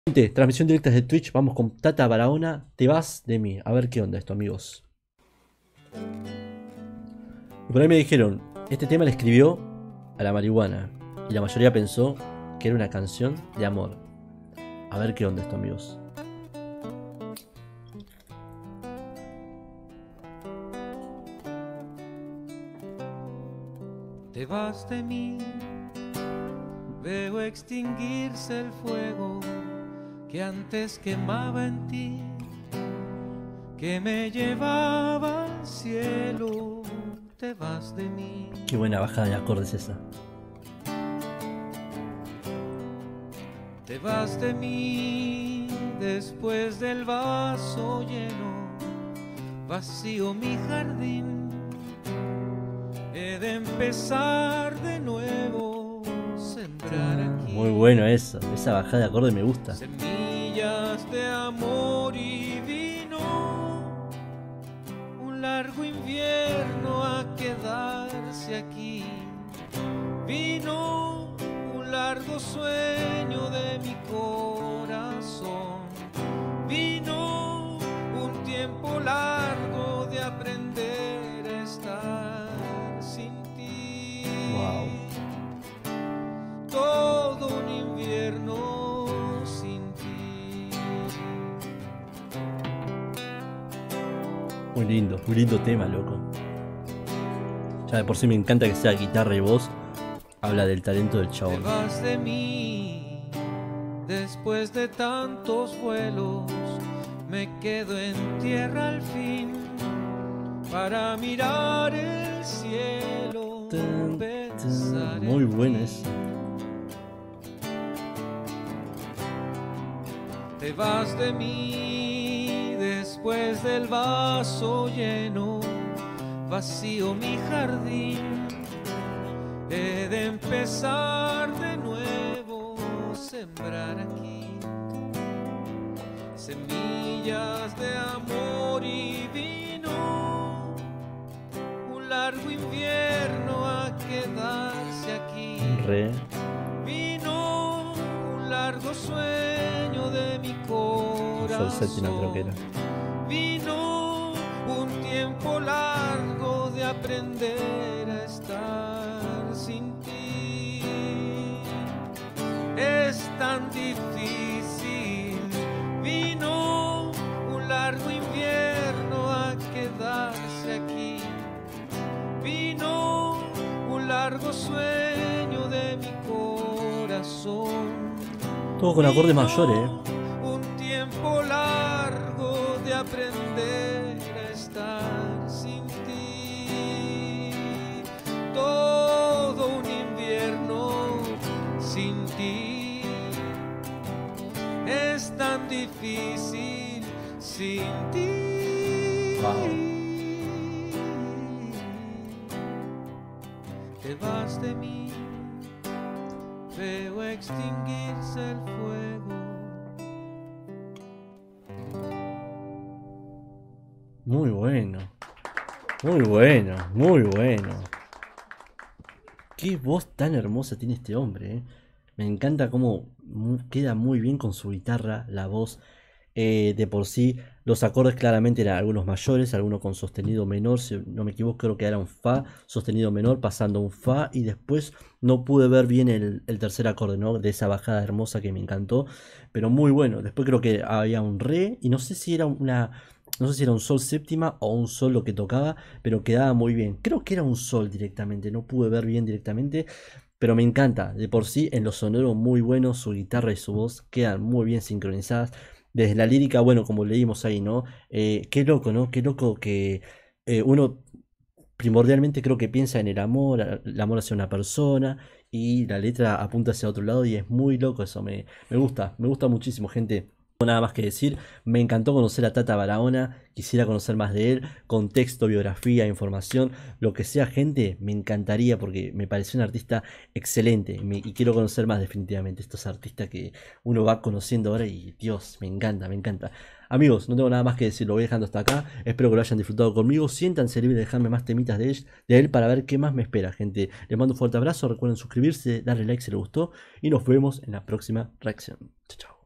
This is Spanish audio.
Gente, transmisión directa desde Twitch, vamos con Tata Barahona, te vas de mí. A ver qué onda esto, amigos. Y por ahí me dijeron, este tema le escribió a la marihuana. Y la mayoría pensó que era una canción de amor. A ver qué onda esto, amigos. Te vas de mí, veo extinguirse el fuego que antes quemaba en ti, que me llevaba al cielo. Te vas de mí. Qué buena bajada de acordes esa. Te vas de mí después del vaso lleno, vacío mi jardín. He de empezar de nuevo, sembrar aquí. Muy bueno eso, esa bajada de acorde me gusta. Semillas de amor y vino, un largo invierno a quedarse aquí. Vino un largo sueño de mi corazón. Vino un tiempo largo de aprender a estar sin ti. Wow. Todo un invierno sin ti. Muy lindo tema, loco. Ya de por sí me encanta que sea guitarra y voz. Habla del talento del Te chabón. vas de mí después de tantos vuelos. Me quedo en tierra al fin para mirar el cielo. Pensar en Muy bueno ti. eso. Te vas de mí después del vaso lleno, vacío mi jardín. He de empezar de nuevo, sembrar aquí semillas de amor y vino, un largo invierno a quedarse aquí. Re. Vino un largo sueño de mi corazón. Solsetina creo que era. Vino un tiempo largo de aprender a estar sin ti. Es tan difícil. Vino un largo invierno a quedarse aquí. Vino un largo sueño de mi corazón. Todo con acordes mayores, Un tiempo largo de aprender a estar sin ti. Todo un invierno sin ti. Es tan difícil sin ti. Wow. Te vas de mí, veo extinguirse el fuego. Muy bueno. Muy bueno, muy bueno. Qué voz tan hermosa tiene este hombre, ¿eh? Me encanta cómo queda muy bien con su guitarra, la voz. De por sí, los acordes claramente eran algunos mayores, algunos con sostenido menor, si no me equivoco creo que era un fa, sostenido menor, pasando a un fa, y después no pude ver bien el tercer acorde, ¿no? De esa bajada hermosa que me encantó, pero muy bueno. Después creo que había un re, y no sé si era no sé si era un sol séptima o un sol lo que tocaba, pero quedaba muy bien. Creo que era un sol directamente, no pude ver bien directamente. Pero me encanta, de por sí en lo sonoro muy bueno, su guitarra y su voz quedan muy bien sincronizadas. Desde la lírica, bueno, como leímos ahí, ¿no? Qué loco, ¿no? Qué loco que uno primordialmente creo que piensa en el amor hacia una persona, y la letra apunta hacia otro lado y es muy loco eso, me gusta muchísimo, gente. No tengo nada más que decir, me encantó conocer a Tata Barahona, quisiera conocer más de él, contexto, biografía, información, lo que sea, gente, me encantaría porque me pareció un artista excelente y quiero conocer más definitivamente estos artistas que uno va conociendo ahora y Dios, me encanta, me encanta. Amigos, no tengo nada más que decir, lo voy dejando hasta acá, espero que lo hayan disfrutado conmigo, siéntanse libres de dejarme más temitas de él para ver qué más me espera, gente. Les mando un fuerte abrazo, recuerden suscribirse, darle like si les gustó y nos vemos en la próxima reacción. Chao, chao.